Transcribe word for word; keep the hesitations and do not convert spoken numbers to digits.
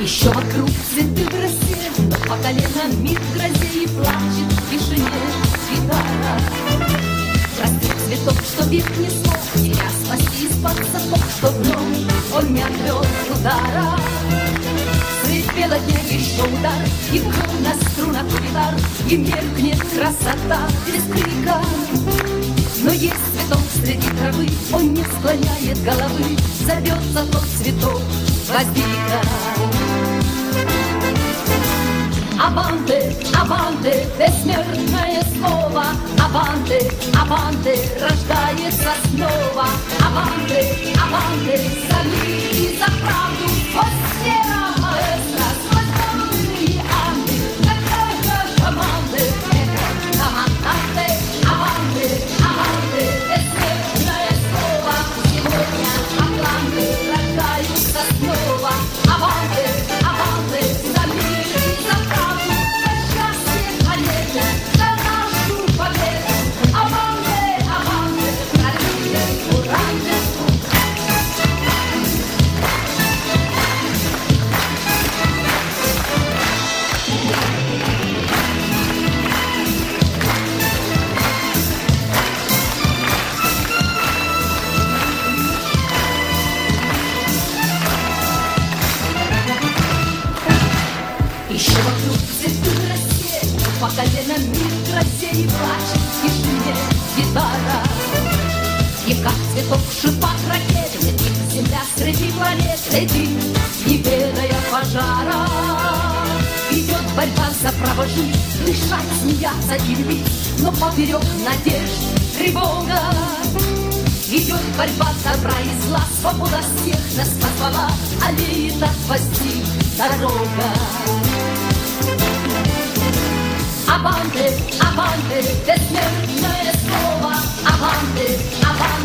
Еще вокруг цветы в росе, но по колено мир в грозе и плачет в тишине гитара. Простых цветов, что век не смог тебя спасти из-под сапог, что в нем он не отвел удара. Средь бела дня еще удар, и гром на струнах гитар, и меркнет красота без крика. Но есть цветок среди травы, он не склоняет головы, зовется тот цветок гвоздика. Аванте, аванте, бессмертное слово. Аванте, аванте, рождается снова. Аванте, аванте, за мир и за правду. Сквозь сфера маэстро, сквозь волны анты. Такая же команды, это команданты. Аванте, аванте, бессмертное слово. Сегодня атланты рождаются снова. Аванте, аванте, за мир и за правду. За счастье планеты, за нашу победу. Аванте, аванте, пролюдия, уранте. Еще вокруг цветы в росе, по колено мир в грозе и плачет в тишине гитара. И как цветок в шипах ракет летит земля среди планет, летит, не ведая пожара. Идет борьба за право жить, дышать, смеяться и любить, но поперек надежд тревога. Идет борьба добра и зла, свобода всех нас позвала, аллеет от гвоздей дорога. Аванте, аванте, бессмертное слово. Аванте, аванте.